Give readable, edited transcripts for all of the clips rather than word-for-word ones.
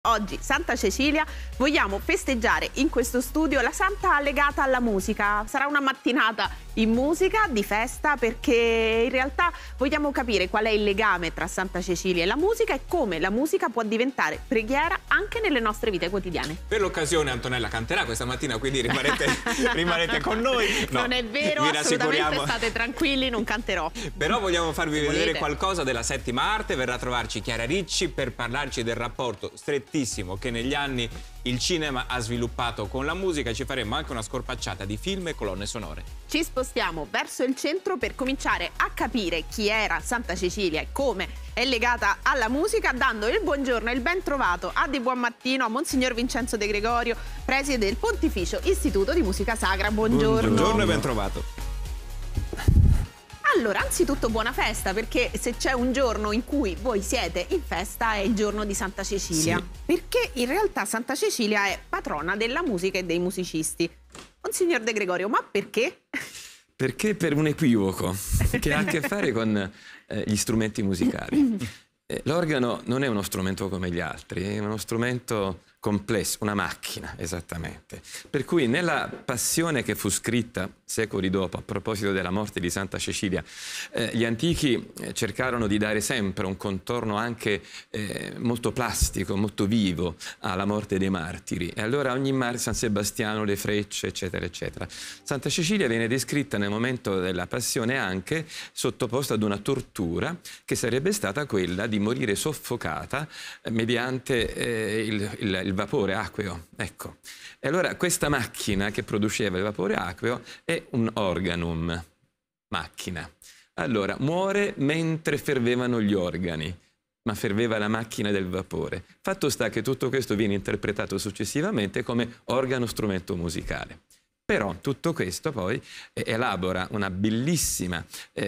oggi Santa Cecilia, vogliamo festeggiare in questo studio la santa legata alla musica. Sarà una mattinata in musica, di festa, perché in realtà vogliamo capire qual è il legame tra Santa Cecilia e la musica e come la musica può diventare preghiera anche nelle nostre vite quotidiane. Per l'occasione Antonella canterà questa mattina, quindi rimanete con noi. No, non è vero, assolutamente, state tranquilli, non canterò. Però vogliamo farvi vedere qualcosa della settima arte. Verrà a trovarci Chiara Ricci per parlarci del rapporto strettissimo che negli anni il cinema ha sviluppato con la musica. Ci faremo anche una scorpacciata di film e colonne sonore. Ci spostiamo verso il centro per cominciare a capire chi era Santa Cecilia e come è legata alla musica, dando il buongiorno e il ben trovato a di buon mattino a Monsignor Vincenzo De Gregorio, preside del Pontificio Istituto di Musica Sacra. Buongiorno. Buongiorno e ben trovato. Allora, anzitutto buona festa, perché se c'è un giorno in cui voi siete in festa è il giorno di Santa Cecilia. Sì. Perché in realtà Santa Cecilia è patrona della musica e dei musicisti. Monsignor De Gregorio, ma perché? Perché per un equivoco che ha a che fare con gli strumenti musicali. L'organo non è uno strumento come gli altri, è uno strumento complesso, una macchina esattamente. Per cui nella passione che fu scritta secoli dopo a proposito della morte di Santa Cecilia, gli antichi cercarono di dare sempre un contorno anche molto plastico, molto vivo alla morte dei martiri. E allora ogni San Sebastiano, le frecce, eccetera, eccetera. Santa Cecilia viene descritta nel momento della passione anche sottoposta ad una tortura che sarebbe stata quella di morire soffocata mediante il vapore acqueo. Ecco. E allora questa macchina che produceva il vapore acqueo è un organum, macchina. Allora, muore mentre fervevano gli organi, ma ferveva la macchina del vapore. Fatto sta che tutto questo viene interpretato successivamente come organo strumento musicale. Però tutto questo poi elabora una bellissima,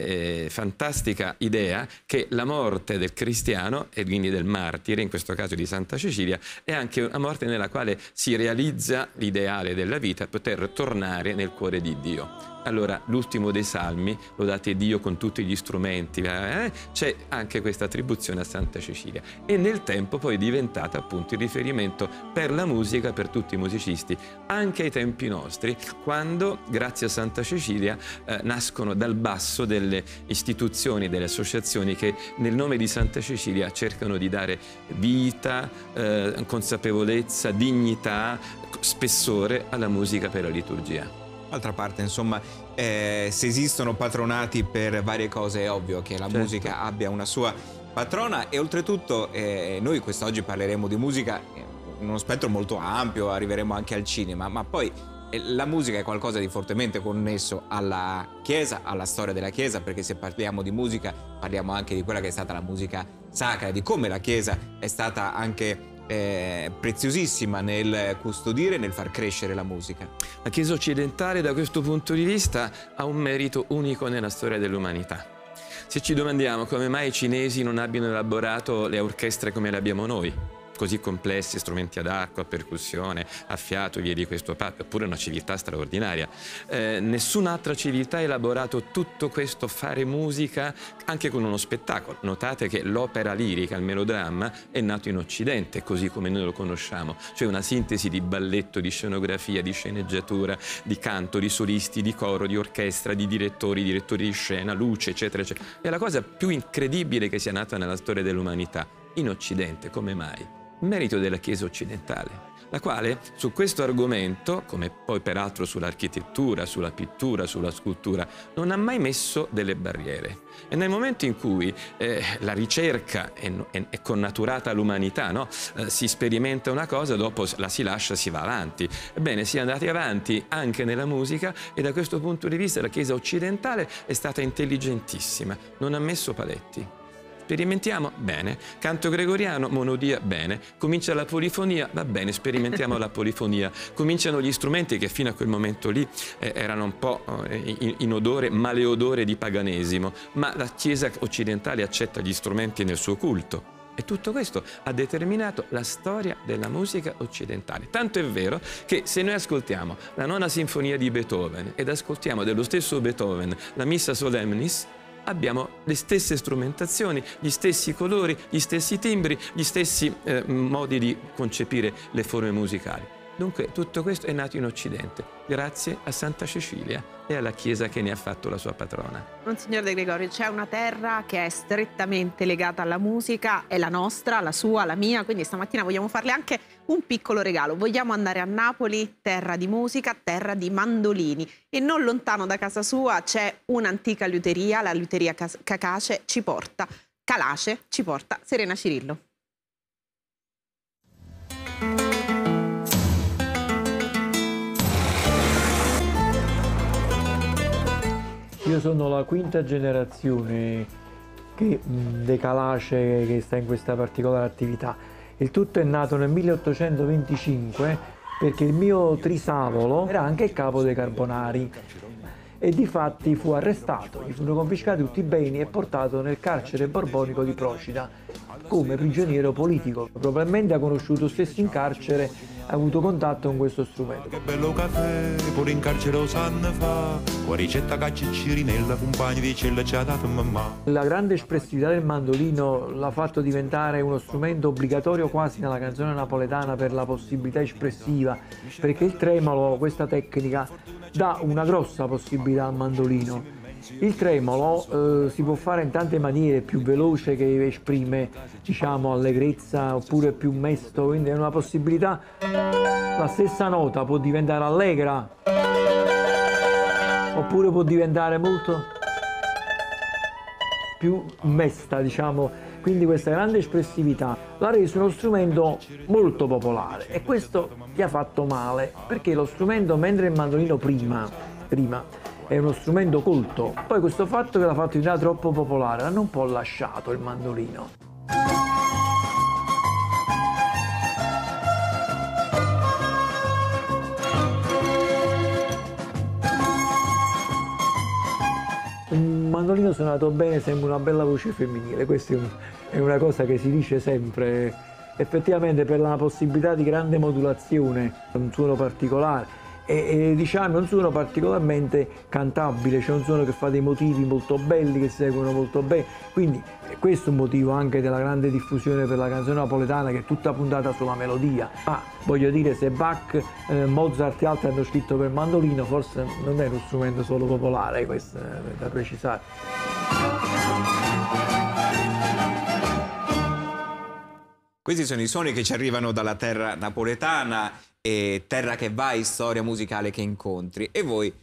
fantastica idea che la morte del cristiano, e quindi del martire, in questo caso di Santa Cecilia, è anche una morte nella quale si realizza l'ideale della vita, poter tornare nel cuore di Dio. Allora, l'ultimo dei salmi, lodate Dio con tutti gli strumenti, c'è anche questa attribuzione a Santa Cecilia. E nel tempo poi è diventata appunto il riferimento per la musica, per tutti i musicisti, anche ai tempi nostri, quando, grazie a Santa Cecilia, nascono dal basso delle istituzioni, delle associazioni che nel nome di Santa Cecilia cercano di dare vita, consapevolezza, dignità, spessore alla musica per la liturgia. D'altra parte, insomma, se esistono patronati per varie cose è ovvio che la musica abbia una sua patrona. E oltretutto noi quest'oggi parleremo di musica in uno spettro molto ampio, arriveremo anche al cinema, ma poi la musica è qualcosa di fortemente connesso alla Chiesa, alla storia della Chiesa, perché se parliamo di musica parliamo anche di quella che è stata la musica sacra, di come la Chiesa è stata anche preziosissima nel custodire e nel far crescere la musica. La Chiesa occidentale da questo punto di vista ha un merito unico nella storia dell'umanità. Se ci domandiamo come mai i cinesi non abbiano elaborato le orchestre come le abbiamo noi, così complessi, strumenti ad arco, a percussione, a fiato, via di questo passo, oppure una civiltà straordinaria. Nessun'altra civiltà ha elaborato tutto questo fare musica anche con uno spettacolo. Notate che l'opera lirica, il melodramma, è nato in Occidente, così come noi lo conosciamo, cioè una sintesi di balletto, di scenografia, di sceneggiatura, di canto, di solisti, di coro, di orchestra, di direttori di scena, luce, eccetera, eccetera. È la cosa più incredibile che sia nata nella storia dell'umanità. In Occidente, come mai? Merito della Chiesa occidentale, la quale su questo argomento, come poi peraltro sull'architettura, sulla pittura, sulla scultura, non ha mai messo delle barriere. E nel momento in cui la ricerca è connaturata all'umanità, no? Si sperimenta una cosa, dopo la si lascia, si va avanti. Ebbene, si è andati avanti anche nella musica e da questo punto di vista la Chiesa occidentale è stata intelligentissima, non ha messo paletti. Sperimentiamo? Bene. Canto gregoriano, monodia? Bene. Comincia la polifonia? Va bene, sperimentiamo la polifonia. Cominciano gli strumenti che fino a quel momento lì erano un po' in odore, maleodore di paganesimo, ma la Chiesa occidentale accetta gli strumenti nel suo culto. E tutto questo ha determinato la storia della musica occidentale. Tanto è vero che se noi ascoltiamo la nona sinfonia di Beethoven ed ascoltiamo dello stesso Beethoven la Missa Solemnis, abbiamo le stesse strumentazioni, gli stessi colori, gli stessi timbri, gli stessi modi di concepire le forme musicali. Dunque tutto questo è nato in Occidente, grazie a Santa Cecilia e alla Chiesa che ne ha fatto la sua patrona. Monsignor De Gregorio, c'è una terra che è strettamente legata alla musica, è la nostra, la sua, la mia, quindi stamattina vogliamo farle anche un piccolo regalo. Vogliamo andare a Napoli, terra di musica, terra di mandolini, e non lontano da casa sua c'è un'antica liuteria, la liuteria Calace ci porta Serena Cirillo. Io sono la quinta generazione dei Calace che sta in questa particolare attività. Il tutto è nato nel 1825 perché il mio trisavolo era anche il capo dei Carbonari e difatti fu arrestato, gli furono confiscati tutti i beni e portato nel carcere borbonico di Procida come prigioniero politico. Probabilmente ha conosciuto stesso in carcere, ha avuto contatto con questo strumento. Che bello caffè, pure in carcere lo sanno fa, con ricetta caccirinella, compagni di cella ci ha dato mamma. La grande espressività del mandolino l'ha fatto diventare uno strumento obbligatorio quasi nella canzone napoletana per la possibilità espressiva, perché il tremolo, questa tecnica, dà una grossa possibilità al mandolino. Il tremolo si può fare in tante maniere, più veloce che esprime, diciamo, allegrezza, oppure più mesto, quindi è una possibilità. La stessa nota può diventare allegra, oppure può diventare molto più mesta, diciamo. Quindi questa grande espressività l'ha reso uno strumento molto popolare e questo gli ha fatto male, perché lo strumento, mentre il mandolino prima è uno strumento colto, poi questo fatto che l'ha fatto diventare troppo popolare l'hanno un po' lasciato il mandolino. Un mandolino suonato bene sembra una bella voce femminile, questa è una cosa che si dice sempre. Effettivamente per la possibilità di grande modulazione, un suono particolare e diciamo un suono particolarmente cantabile, cioè un suono che fa dei motivi molto belli, che seguono molto bene, quindi questo è un motivo anche della grande diffusione per la canzone napoletana, che è tutta puntata sulla melodia. Ma voglio dire, se Bach, Mozart e altri hanno scritto per mandolino, forse non è uno strumento solo popolare, questo è da precisare. Questi sono i suoni che ci arrivano dalla terra napoletana, e terra che vai, storia musicale che incontri. E voi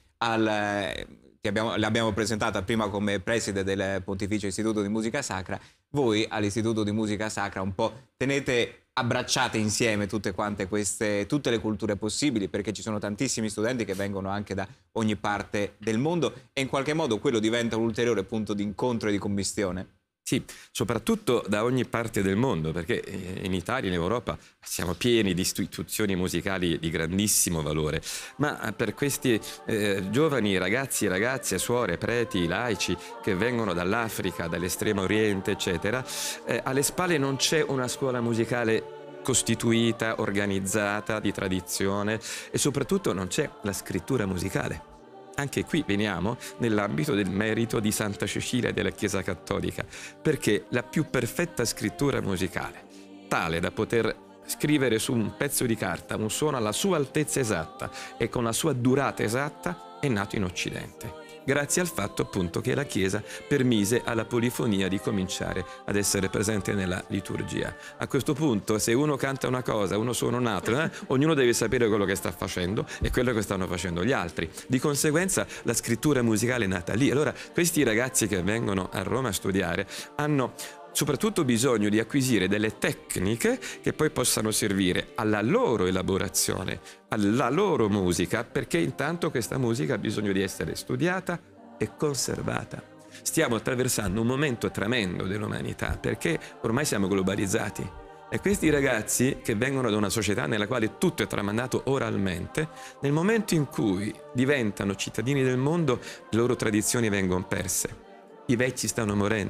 l'abbiamo presentata prima come preside del Pontificio Istituto di Musica Sacra. Voi all'Istituto di Musica Sacra un po' abbracciate insieme tutte le culture possibili, perché ci sono tantissimi studenti che vengono anche da ogni parte del mondo, e in qualche modo quello diventa un ulteriore punto di incontro e di commistione. Sì, soprattutto da ogni parte del mondo, perché in Italia, in Europa, siamo pieni di istituzioni musicali di grandissimo valore, ma per questi giovani ragazzi e ragazze, suore, preti, laici, che vengono dall'Africa, dall'Estremo Oriente, eccetera, alle spalle non c'è una scuola musicale costituita, organizzata, di tradizione, e soprattutto non c'è la scrittura musicale. Anche qui veniamo nell'ambito del merito di Santa Cecilia e della Chiesa Cattolica, perché la più perfetta scrittura musicale, tale da poter scrivere su un pezzo di carta un suono alla sua altezza esatta e con la sua durata esatta, è nato in Occidente, grazie al fatto appunto che la Chiesa permise alla polifonia di cominciare ad essere presente nella liturgia. A questo punto, se uno canta una cosa, uno suona un'altra, ognuno deve sapere quello che sta facendo e quello che stanno facendo gli altri. Di conseguenza la scrittura musicale è nata lì. Allora questi ragazzi che vengono a Roma a studiare hanno soprattutto bisogno di acquisire delle tecniche che poi possano servire alla loro elaborazione, alla loro musica, perché intanto questa musica ha bisogno di essere studiata e conservata. Stiamo attraversando un momento tremendo dell'umanità, perché ormai siamo globalizzati. E questi ragazzi, che vengono da una società nella quale tutto è tramandato oralmente, nel momento in cui diventano cittadini del mondo, le loro tradizioni vengono perse. I vecchi stanno morendo.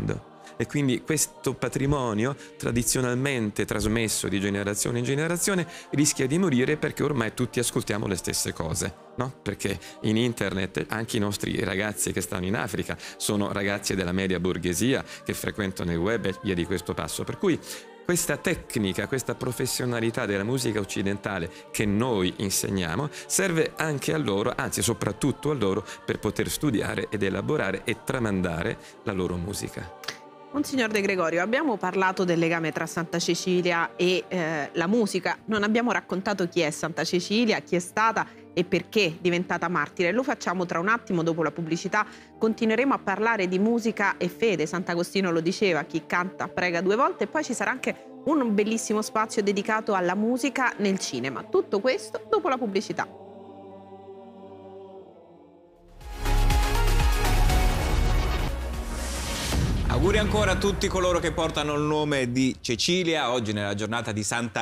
E quindi questo patrimonio tradizionalmente trasmesso di generazione in generazione rischia di morire perché ormai tutti ascoltiamo le stesse cose, no? Perché in internet anche i nostri ragazzi che stanno in Africa sono ragazzi della media borghesia che frequentano il web e via di questo passo. Per cui questa tecnica, questa professionalità della musica occidentale che noi insegniamo serve anche a loro, anzi soprattutto a loro, per poter studiare ed elaborare e tramandare la loro musica. Monsignor De Gregorio, abbiamo parlato del legame tra Santa Cecilia e la musica, non abbiamo raccontato chi è Santa Cecilia, chi è stata e perché è diventata martire. Lo facciamo tra un attimo, dopo la pubblicità. Continueremo a parlare di musica e fede. Sant'Agostino lo diceva, chi canta prega 2 volte, e poi ci sarà anche un bellissimo spazio dedicato alla musica nel cinema. Tutto questo dopo la pubblicità. Auguri ancora a tutti coloro che portano il nome di Cecilia, oggi nella giornata di Santa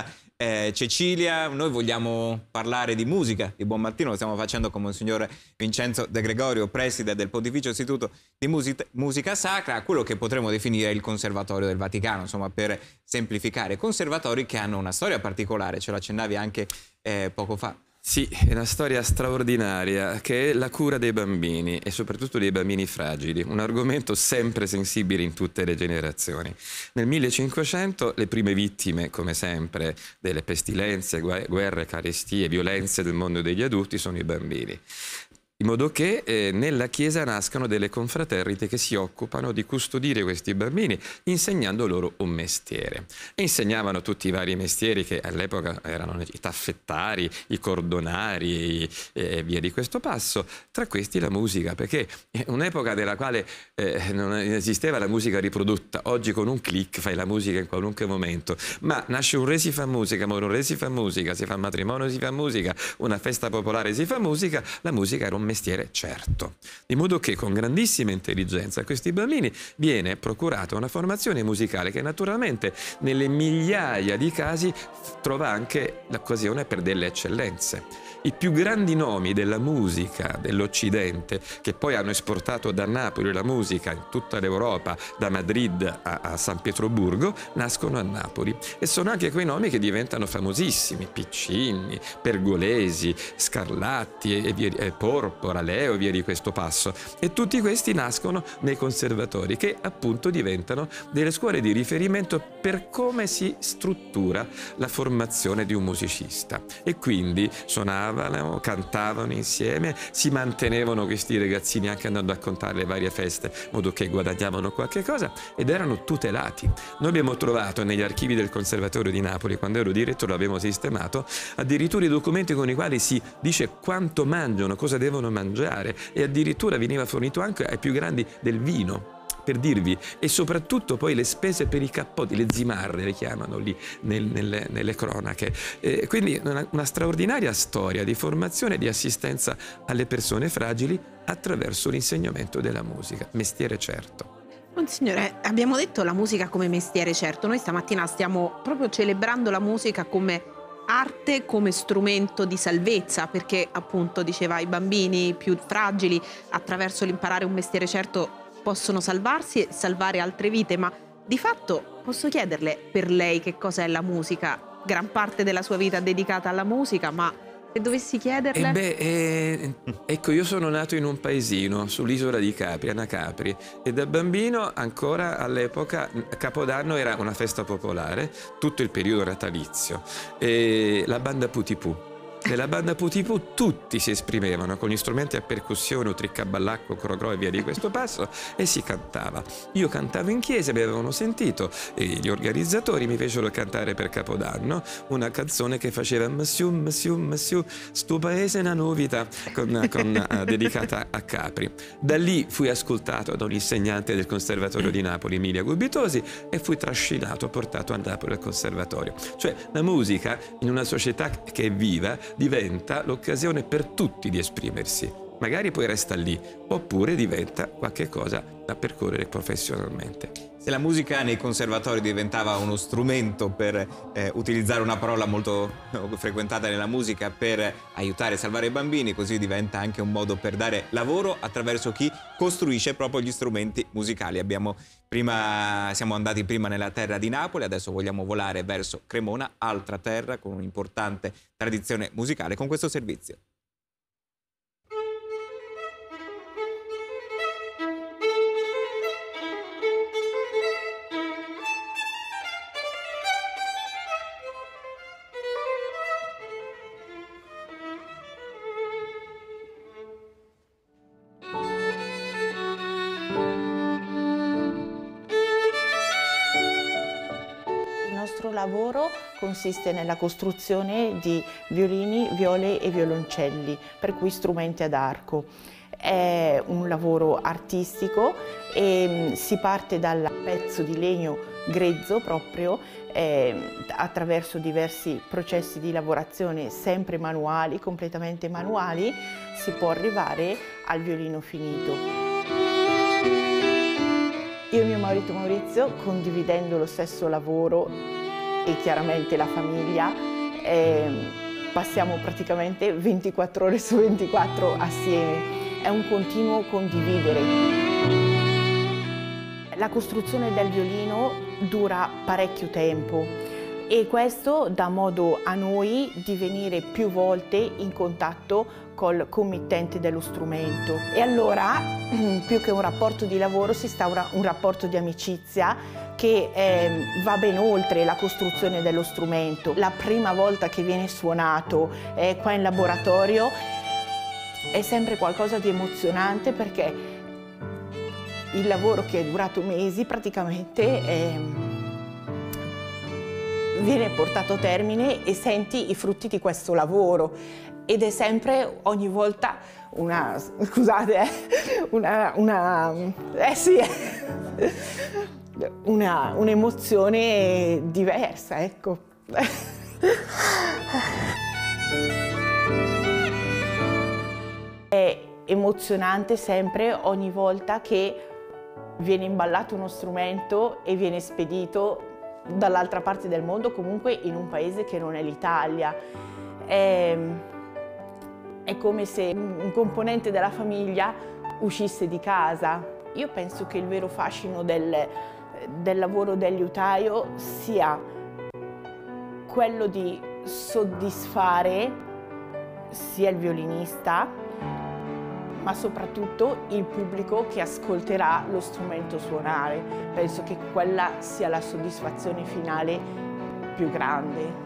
Cecilia. Noi vogliamo parlare di musica, di buon mattino, lo stiamo facendo con Monsignor Vincenzo De Gregorio, preside del Pontificio Istituto di Musica Sacra, quello che potremmo definire il Conservatorio del Vaticano, insomma, per semplificare, conservatori che hanno una storia particolare, ce l'accennavi anche poco fa. Sì, è una storia straordinaria che è la cura dei bambini e soprattutto dei bambini fragili, un argomento sempre sensibile in tutte le generazioni. Nel 1500 le prime vittime, come sempre, delle pestilenze, guerre, carestie, violenze del mondo degli adulti sono i bambini. In modo che nella Chiesa nascano delle confraternite che si occupano di custodire questi bambini insegnando loro un mestiere. E insegnavano tutti i vari mestieri che all'epoca erano i taffettari, i cordonari e via di questo passo. Tra questi la musica, perché è un'epoca nella quale non esisteva la musica riprodotta. Oggi con un click fai la musica in qualunque momento. Ma nasce un re si fa musica, muore un re si fa musica, si fa un matrimonio si fa musica, una festa popolare si fa musica. La musica era un mestiere certo, di modo che con grandissima intelligenza a questi bambini viene procurata una formazione musicale che naturalmente nelle migliaia di casi trova anche l'occasione per delle eccellenze. I più grandi nomi della musica dell'Occidente, che poi hanno esportato da Napoli la musica in tutta l'Europa, da Madrid a San Pietroburgo, nascono a Napoli e sono anche quei nomi che diventano famosissimi: Piccini, Pergolesi, Scarlatti e Porpora, Leo e via di questo passo. E tutti questi nascono nei conservatori, che appunto diventano delle scuole di riferimento per come si struttura la formazione di un musicista. E quindi suonavano, cantavano insieme, si mantenevano questi ragazzini anche andando a contare le varie feste, in modo che guadagnavano qualche cosa, ed erano tutelati. Noi abbiamo trovato negli archivi del Conservatorio di Napoli, quando ero direttore l'abbiamo sistemato, addirittura i documenti con i quali si dice quanto mangiano, cosa devono mangiare, e addirittura veniva fornito anche ai più grandi del vino, per dirvi, e soprattutto poi le spese per i cappotti, le zimarre le chiamano lì nelle cronache. Quindi una straordinaria storia di formazione e di assistenza alle persone fragili attraverso l'insegnamento della musica, mestiere certo. Monsignore, abbiamo detto la musica come mestiere certo, noi stamattina stiamo proprio celebrando la musica come arte, come strumento di salvezza, perché appunto diceva i bambini più fragili attraverso l'imparare un mestiere certo possono salvarsi e salvare altre vite. Ma di fatto posso chiederle per lei che cosa è la musica? Gran parte della sua vita è dedicata alla musica, ma se dovessi chiederle... Ecco, io sono nato in un paesino sull'isola di Capri, a Nacapri, e da bambino ancora all'epoca Capodanno era una festa popolare, tutto il periodo natalizio, e la banda Putipù. Nella banda Putipù tutti si esprimevano con gli strumenti a percussione, triccaballacco, crocro e via di questo passo, e si cantava. Io cantavo in chiesa, mi avevano sentito e gli organizzatori mi fecero cantare per Capodanno una canzone che faceva Massiù, Massiù, Massiù, sto paese è una novità, dedicata a Capri. Da lì fui ascoltato da un insegnante del Conservatorio di Napoli, Emilia Gubitosi, e fui trascinato, portato a Napoli al Conservatorio. Cioè la musica in una società che è viva diventa l'occasione per tutti di esprimersi. Magari poi resta lì, oppure diventa qualche cosa da percorrere professionalmente. Se la musica nei conservatori diventava uno strumento per utilizzare una parola molto frequentata nella musica per aiutare e salvare i bambini, così diventa anche un modo per dare lavoro attraverso chi costruisce proprio gli strumenti musicali. Siamo andati prima nella terra di Napoli, adesso vogliamo volare verso Cremona, altra terra con un'importante tradizione musicale, con questo servizio. Il nostro lavoro consiste nella costruzione di violini, viole e violoncelli, per cui strumenti ad arco. È un lavoro artistico e si parte dal pezzo di legno grezzo proprio, attraverso diversi processi di lavorazione sempre manuali, completamente manuali, si può arrivare al violino finito. Io e mio marito Maurizio, condividendo lo stesso lavoro e chiaramente la famiglia, passiamo praticamente 24 ore su 24 assieme. È un continuo condividere. La costruzione del violino dura parecchio tempo e questo dà modo a noi di venire più volte in contatto col committente dello strumento. E allora, più che un rapporto di lavoro, si instaura un rapporto di amicizia che va ben oltre la costruzione dello strumento. La prima volta che viene suonato qua in laboratorio è sempre qualcosa di emozionante, perché il lavoro, che è durato mesi praticamente, viene portato a termine e senti i frutti di questo lavoro. Ed è sempre, ogni volta, un'emozione diversa, ecco. È emozionante sempre ogni volta che viene imballato uno strumento e viene spedito dall'altra parte del mondo, comunque in un paese che non è l'Italia. È come se un componente della famiglia uscisse di casa. Io penso che il vero fascino del lavoro del liutaio sia quello di soddisfare sia il violinista, ma soprattutto il pubblico che ascolterà lo strumento suonare. Penso che quella sia la soddisfazione finale più grande.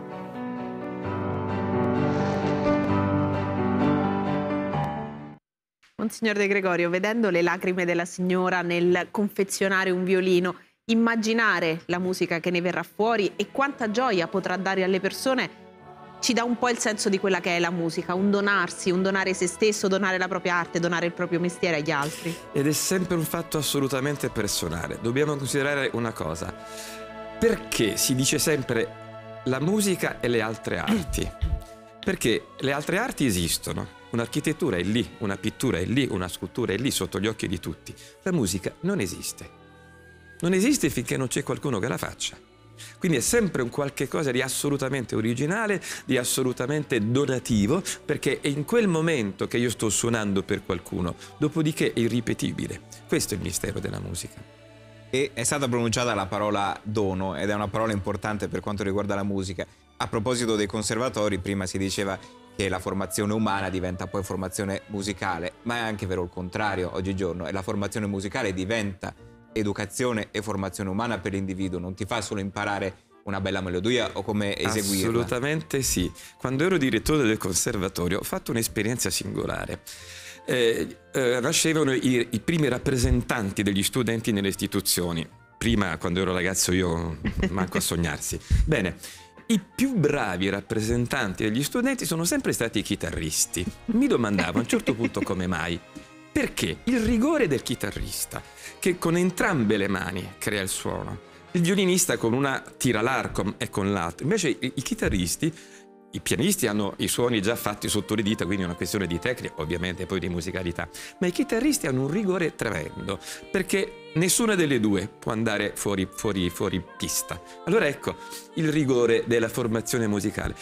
Monsignor De Gregorio, vedendo le lacrime della signora nel confezionare un violino, immaginare la musica che ne verrà fuori e quanta gioia potrà dare alle persone, ci dà un po' il senso di quella che è la musica, un donarsi, un donare se stesso, donare la propria arte, donare il proprio mestiere agli altri. Ed è sempre un fatto assolutamente personale. Dobbiamo considerare una cosa: perché si dice sempre la musica e le altre arti? Perché le altre arti esistono. Un'architettura è lì, una pittura è lì, una scultura è lì sotto gli occhi di tutti. La musica non esiste. Non esiste finché non c'è qualcuno che la faccia. Quindi è sempre un qualche cosa di assolutamente originale, di assolutamente donativo, perché è in quel momento che io sto suonando per qualcuno, dopodiché è irripetibile. Questo è il mistero della musica. E è stata pronunciata la parola dono, ed è una parola importante per quanto riguarda la musica. A proposito dei conservatori, prima si diceva che la formazione umana diventa poi formazione musicale, ma è anche vero il contrario oggigiorno, e la formazione musicale diventa educazione e formazione umana per l'individuo, non ti fa solo imparare una bella melodia o come eseguirla. Assolutamente sì. Quando ero direttore del conservatorio ho fatto un'esperienza singolare. Nascevano i primi rappresentanti degli studenti nelle istituzioni. Prima, quando ero ragazzo, io manco a sognarsi. Bene, i più bravi rappresentanti degli studenti sono sempre stati i chitarristi. Mi domandavo a un certo punto come mai. Perché il rigore del chitarrista, che con entrambe le mani crea il suono, il violinista con una tira l'arco e con l'altra, invece i chitarristi I pianisti hanno i suoni già fatti sotto le dita, quindi è una questione di tecnica, ovviamente poi di musicalità, ma i chitarristi hanno un rigore tremendo, perché nessuna delle due può andare fuori pista. Allora ecco il rigore della formazione musicale.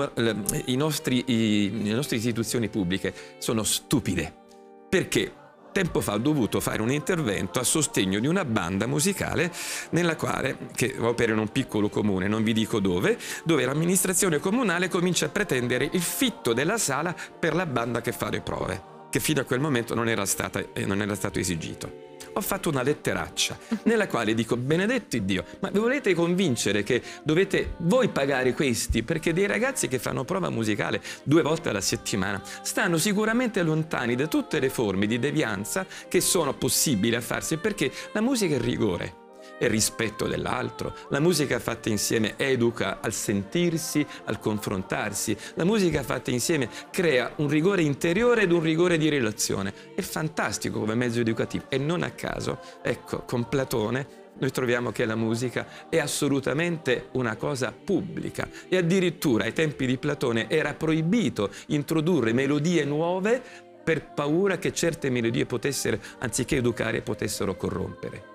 Le nostre istituzioni pubbliche sono stupide, perché tempo fa ho dovuto fare un intervento a sostegno di una banda musicale nella quale, che opera in un piccolo comune, non vi dico dove l'amministrazione comunale comincia a pretendere il fitto della sala per la banda che fa le prove, che fino a quel momento non era stato esigito. Ho fatto una letteraccia nella quale dico: benedetto Dio, ma vi volete convincere che dovete voi pagare questi? Perché dei ragazzi che fanno prova musicale 2 volte alla settimana stanno sicuramente lontani da tutte le forme di devianza che sono possibili a farsi, perché la musica è rigore, è rispetto dell'altro. La musica fatta insieme educa al sentirsi, al confrontarsi. La musica fatta insieme crea un rigore interiore ed un rigore di relazione. È fantastico come mezzo educativo, e non a caso, ecco, con Platone noi troviamo che la musica è assolutamente una cosa pubblica, e addirittura ai tempi di Platone era proibito introdurre melodie nuove per paura che certe melodie potessero, anziché educare, potessero corrompere.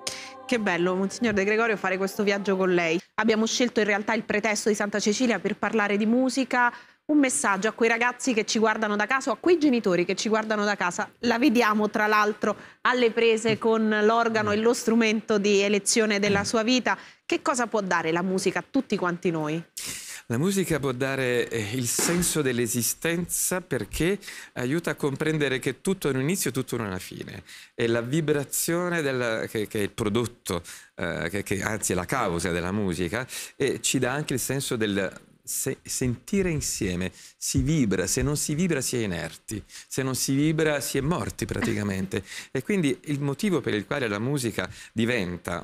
Che bello, Monsignor De Gregorio, fare questo viaggio con lei. Abbiamo scelto in realtà il pretesto di Santa Cecilia per parlare di musica. Un messaggio a quei ragazzi che ci guardano da casa, o a quei genitori che ci guardano da casa. La vediamo tra l'altro alle prese con l'organo e lo strumento di elezione della sua vita. Che cosa può dare la musica a tutti quanti noi? La musica può dare il senso dell'esistenza, perché aiuta a comprendere che tutto ha un inizio e tutto ha una fine. E la vibrazione che è il prodotto, anzi è la causa della musica, e ci dà anche il senso del sentire insieme. Si vibra, se non si vibra si è inerti, se non si vibra si è morti praticamente. E quindi il motivo per il quale la musica diventa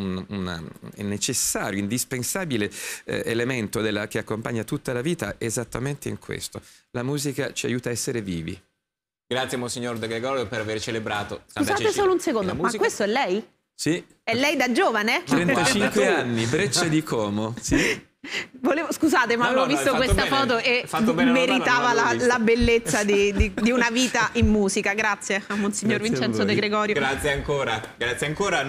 un necessario, indispensabile elemento che accompagna tutta la vita è esattamente in questo. La musica ci aiuta a essere vivi. Grazie Monsignor De Gregorio per aver celebrato Santa Scusate Cecilia. solo un secondo, ma questo è lei? Sì. È lei da giovane? 35 anni, Breccia di Como. Sì. Scusate, ma avevo visto questa foto e meritava la bellezza di una vita in musica. Grazie a Monsignor Vincenzo De Gregorio. Grazie ancora.